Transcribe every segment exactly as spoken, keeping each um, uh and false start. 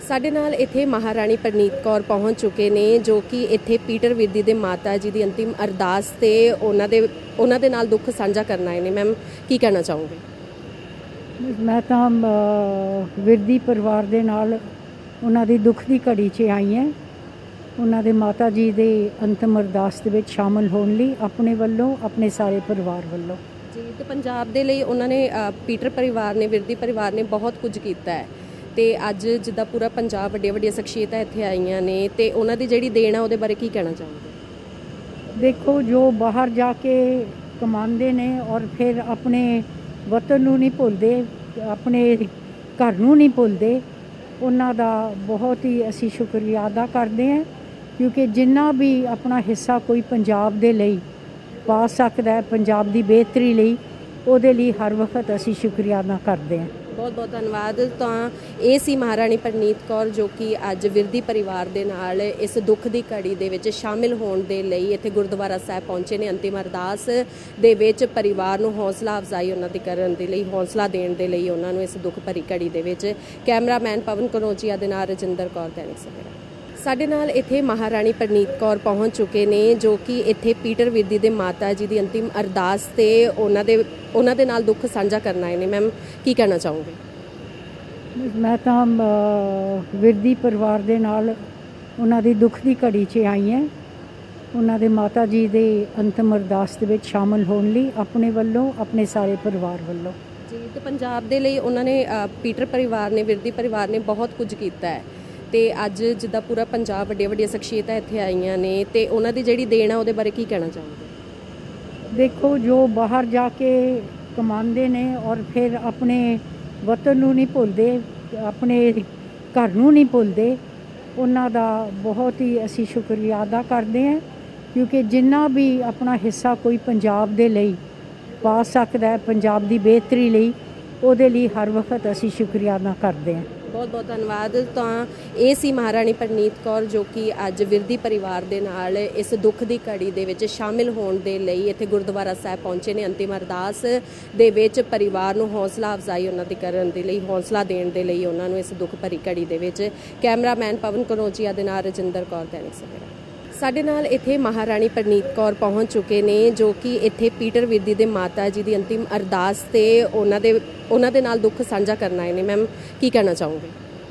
ਸਾਡੇ ਨਾਲ ਇੱਥੇ ਮਹਾਰਾਣੀ ਪ੍ਰਨੀਤ ਕੌਰ ਪਹੁੰਚ ਚੁੱਕੇ ਨੇ ਜੋ ਕਿ ਇੱਥੇ ਪੀਟਰ ਵਿਰਦੀ ਦੇ ਮਾਤਾ ਜੀ ਦੀ ਅੰਤਿਮ ਅਰਦਾਸ ਤੇ ਉਹਨਾਂ ਦੇ ਉਹਨਾਂ ਦੇ ਨਾਲ ਦੁੱਖ ਸਾਂਝਾ ਕਰਨ ਆਏ ਨੇ। ਮੈਮ ਕੀ ਕਹਿਣਾ ਚਾਹੋਗੇ? मैं तो विरदी परिवार दे नाल उन्हां दी दुख दी घड़ी च आई हैं। उन्हां दे माता जी दे अंतिम अरदास दे विच शामिल होण लई अपने वल्लों अपने सारे परिवार वल्लों जी। तो पंजाब दे लई उन्हां ने पीटर परिवार ने विरदी परिवार ने बहुत कुछ कीता है ਤੇ ਅੱਜ ਜਿੱਦਾਂ ਪੂਰਾ ਪੰਜਾਬ ਵੱਡੀਆਂ ਵੱਡੀਆਂ ਸ਼ਖਸੀਅਤਾਂ ਇੱਥੇ ਆਈਆਂ ਨੇ ਤੇ ਉਹਨਾਂ ਦੀ ਜਿਹੜੀ ਦੇਣ ਆ ਉਹਦੇ ਬਾਰੇ ਕੀ ਕਹਿਣਾ ਚਾਹੋਗੇ? देखो जो बाहर जाके कमाते ने और फिर अपने वतन नूं नहीं भुलते, अपने घर नूं नहीं भुलते, उन्हां दा बहुत ही असीं शुक्रिया अदा करते हैं क्योंकि जिन्ना भी अपना हिस्सा कोई पंजाब दे लई पा सकदा है पंजाब दी बेहतरी लई ਉਹਦੇ ਲਈ हर वक्त असीं शुक्रिया अदा करते हैं। बहुत बहुत धन्यवाद। तो ये सी महाराणी प्रनीत कौर जो कि अज विरदी परिवार दे नाल इस दुख की घड़ी दे विच शामिल होने दे लई इत्थे गुरुद्वारा साहिब पहुंचे ने। अंतिम अरदास दे विच परिवार नूं हौसला अफजाई उन्हां दी करन दे लई हौसला देण दे लई उन्हां नूं इस दुख भरी घड़ी दे विच कैमरामैन पवन कनौजिया दे नाल रजिंदर कौर दैनिक सवेरा। ਸਾਡੇ ਨਾਲ ਇੱਥੇ ਮਹਾਰਾਣੀ ਪ੍ਰਨੀਤ ਕੌਰ ਪਹੁੰਚ ਚੁੱਕੇ ਨੇ ਜੋ ਕਿ ਇੱਥੇ ਪੀਟਰ ਵਿਰਦੀ ਦੇ ਮਾਤਾ ਜੀ ਦੀ ਅੰਤਿਮ ਅਰਦਾਸ ਤੇ ਉਹਨਾਂ ਦੇ ਉਹਨਾਂ ਦੇ ਨਾਲ ਦੁੱਖ ਸਾਂਝਾ ਕਰਨ ਆਏ ਨੇ। ਮੈਮ ਕੀ ਕਹਿਣਾ ਚਾਹੋਗੇ? मैं तो विरदी परिवार दे नाल उन्हां दी दुख दी घड़ी च आई हैं। उन्हां दे माता जी दे अंतिम अरदास दे विच शामिल होण लई अपने वल्लों अपने सारे परिवार वल्लों जी। तो पंजाब दे लई उन्हां ने पीटर परिवार ने विरदी परिवार ने बहुत कुछ कीता है ਤੇ ਅੱਜ ਜਿੱਦਾਂ ਪੂਰਾ ਪੰਜਾਬ ਵੱਡੀਆਂ ਵੱਡੀਆਂ ਸ਼ਖਸੀਅਤਾਂ ਇੱਥੇ ਆਈਆਂ ਨੇ ਤੇ ਉਹਨਾਂ ਦੀ ਜਿਹੜੀ ਦੇਣ ਆ ਉਹਦੇ ਬਾਰੇ ਕੀ ਕਹਿਣਾ ਚਾਹੋਗੇ? देखो जो बाहर जाके कमाते ने और फिर अपने वतन नूं नहीं भुलते, अपने घर नूं नहीं भुलते, उन्हां दा बहुत ही असीं शुक्रिया अदा करते हैं क्योंकि जिन्ना भी अपना हिस्सा कोई पंजाब दे लई पा सकदा है पंजाब दी बेहतरी लई ਉਹਦੇ ਲਈ हर वक्त असीं शुक्रिया अदा करते हैं। बहुत बहुत धन्यवाद। तो ये सी महाराणी प्रनीत कौर जो कि अज विरदी परिवार दे नाल इस दुख की घड़ी दे विच शामिल होने दे लई इत्थे गुरुद्वारा साहिब पहुंचे ने। अंतिम अरदास दे विच परिवार नूं हौसला अफजाई उन्हां दी करन दे लई हौसला देण दे लई उन्हां नूं इस दुख भरी घड़ी दे विच कैमरामैन पवन कनौजिया दे नाल रजिंदर कौर दैनिक सवेरा। ਸਾਡੇ ਨਾਲ ਇੱਥੇ ਮਹਾਰਾਣੀ ਪ੍ਰਨੀਤ ਕੌਰ ਪਹੁੰਚ ਚੁੱਕੇ ਨੇ ਜੋ ਕਿ ਇੱਥੇ ਪੀਟਰ ਵਿਰਦੀ ਦੇ ਮਾਤਾ ਜੀ ਦੀ ਅੰਤਿਮ ਅਰਦਾਸ ਤੇ ਉਹਨਾਂ ਦੇ ਉਹਨਾਂ ਦੇ ਨਾਲ ਦੁੱਖ ਸਾਂਝਾ ਕਰਨ ਆਏ ਨੇ। ਮੈਮ ਕੀ ਕਹਿਣਾ ਚਾਹੋਗੇ?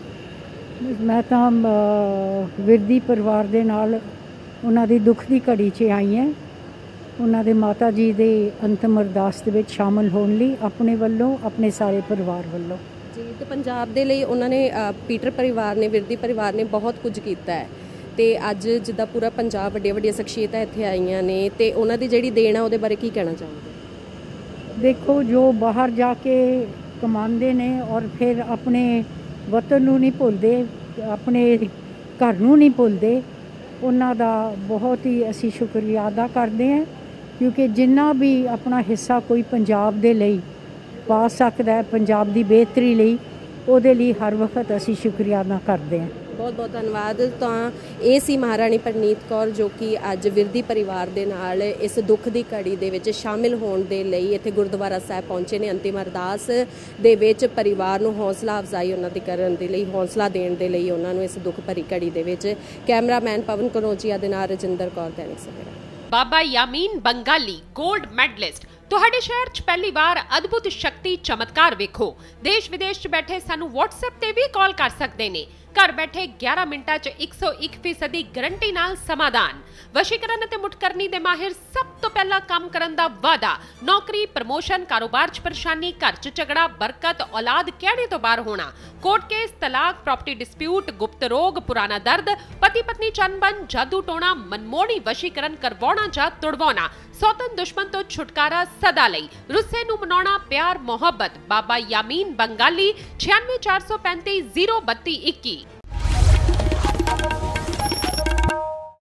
मैं तो विरदी परिवार दे नाल उन्हां दी दुख दी घड़ी च आई हैं। उन्हां दे माता जी दे अंतिम अरदास दे विच शामिल होण लई अपने वल्लों अपने सारे परिवार वल्लों जी। तो पंजाब दे लई उन्हां ने पीटर परिवार ने विरदी परिवार ने बहुत कुछ कीता है ਤੇ ਅੱਜ ਜਿੱਦਾਂ ਪੂਰਾ ਪੰਜਾਬ ਵੱਡੀਆਂ ਵੱਡੀਆਂ ਸ਼ਖਸੀਅਤਾਂ ਇੱਥੇ ਆਈਆਂ ਨੇ ਤੇ ਉਹਨਾਂ ਦੀ ਜਿਹੜੀ ਦੇਣ ਆ ਉਹਦੇ ਬਾਰੇ ਕੀ ਕਹਿਣਾ ਚਾਹੋਗੇ? देखो जो बाहर जाके कमाते ने और फिर अपने वतन नूं नहीं भुलते, अपने घर नूं नहीं भुलते, उन्हां दा बहुत ही असीं शुक्रिया अदा करते हैं क्योंकि जिन्ना भी अपना हिस्सा कोई पंजाब दे लई पा सकदा है पंजाब दी बेहतरी लई ਉਹਦੇ ਲਈ हर वक्त असीं शुक्रिया अदा करते हैं। बहुत बहुत धन्यवाद। तो ये सी महाराणी प्रनीत कौर जो कि अज विरदी परिवार दे नाल इस दुख की घड़ी दे विच शामिल होने दे लई इत्थे गुरुद्वारा साहिब पहुंचे ने। अंतिम अरदास दे विच परिवार नूं हौसला अफजाई उन्हां दी करन दे लई हौसला देण दे लई उन्हां नूं इस दुख भरी घड़ी दे विच कैमरामैन पवन कनौजिया दे नाल रजिंदर कौर दैनिक सवेरा। बाबा यामीन बंगाली गोल्ड मैडलिस्ट ਤੁਹਾਡੇ ਸ਼ਹਿਰ 'ਚ ਪਹਿਲੀ ਵਾਰ ਅਦਭੁਤ ਸ਼ਕਤੀ ਚਮਤਕਾਰ ਵੇਖੋ। ਦੇਸ਼ ਵਿਦੇਸ਼ 'ਚ ਬੈਠੇ ਸਾਨੂੰ WhatsApp ਤੇ ਵੀ ਕਾਲ ਕਰ ਸਕਦੇ ਨੇ। ਘਰ ਬੈਠੇ ਗਿਆਰਾਂ ਮਿੰਟਾਂ 'ਚ ਇੱਕ ਸੌ ਇੱਕ ਫੀਸਦ ਦੀ ਗਰੰਟੀ ਨਾਲ ਸਮਾਧਾਨ। ਵਸ਼ੀਕਰਨ ਅਤੇ ਮੁਟਕਰਨੀ ਦੇ ਮਾਹਿਰ ਸਭ ਤੋਂ ਪਹਿਲਾਂ ਕੰਮ ਕਰਨ ਦਾ ਵਾਅਦਾ। ਨੌਕਰੀ, ਪ੍ਰਮੋਸ਼ਨ, ਕਾਰੋਬਾਰ 'ਚ ਪਰੇਸ਼ਾਨੀ, ਘਰ 'ਚ ਝਗੜਾ, ਬਰਕਤ, ਔਲਾਦ ਕਹਿਣੇ ਤੋਂ ਬਾਹਰ ਹੋਣਾ, ਕੋਰਟ ਕੇਸ, ਤਲਾਕ, ਪ੍ਰਾਪਰਟੀ ਡਿਸਪਿਊਟ, ਗੁਪਤ ਰੋਗ, ਪੁਰਾਣਾ ਦਰਦ, ਪਤੀ ਪਤਨੀ ਚੰਬਨ, ਜਾਦੂ ਟੋਣਾ, ਮਨਮੋਹਣੀ ਵਸ਼ੀਕਰਨ ਕਰਵਾਉਣਾ ਜਾਂ ਤੁੜਵਾਉਣਾ, ਸੌਤਨ ਦੁਸ਼ਮਣ ਤੋਂ ਛੁਟਕਾਰਾ ਸਦਾ ਲਈ, ਰੁੱਸੇ ਨੂੰ ਮਨਾਉਣਾ, ਪਿਆਰ ਮੁਹੱਬਤ। ਬਾਬਾ ਯਾਮੀਨ ਬੰਗਾਲੀ ਛਿਆਨਵੇਂ ਚਾਰ ਸੌ ਪੈਂਤੀ ਜ਼ੀਰੋ ਬੱਤੀ ਇੱਕੀ।